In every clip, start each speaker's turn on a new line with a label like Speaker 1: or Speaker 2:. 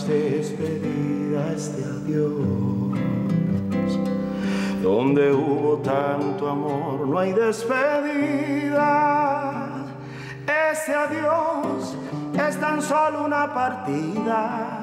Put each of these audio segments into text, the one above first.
Speaker 1: despedida, este adiós. Donde hubo tanto amor no hay despedida. Ese adiós es tan solo una partida.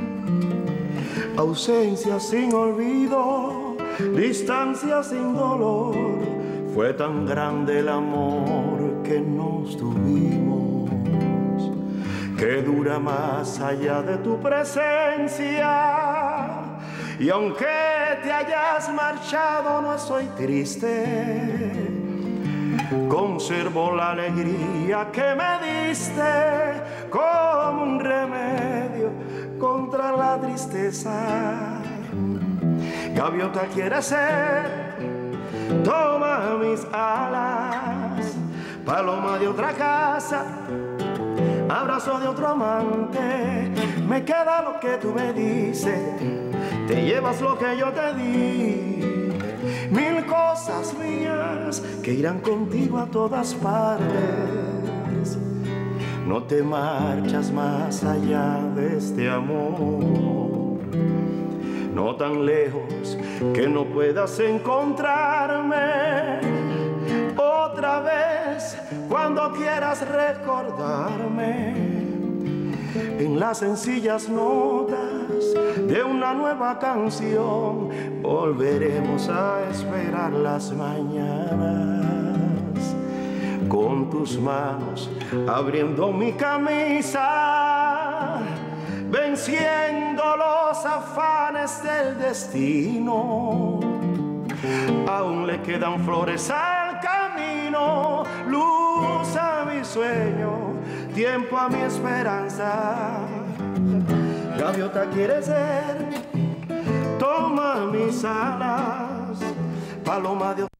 Speaker 1: Ausencia sin olvido, distancia sin dolor. Fue tan grande el amor que nos tuvimos, que dura más allá de tu presencia. Y aunque te hayas marchado, no estoy triste. Conservo la alegría que me diste como un remedio contra la tristeza. Gaviota quiere ser, toma mis alas. Paloma de otra casa, abrazo de otro amante. Me queda lo que tú me dices, te llevas lo que yo te di. Mil cosas mías que irán contigo a todas partes. No te marchas más allá de este amor, no tan lejos que no puedas encontrarme otra vez cuando quieras recordarme. En las sencillas notas de una nueva canción volveremos a esperar las mañanas, con tus manos abriendo mi camisa, venciendo los afanes del destino. Aún le quedan flores al camino, luz a mi sueño, tiempo a mi esperanza. Gaviota quiere ser, toma mis alas. Paloma de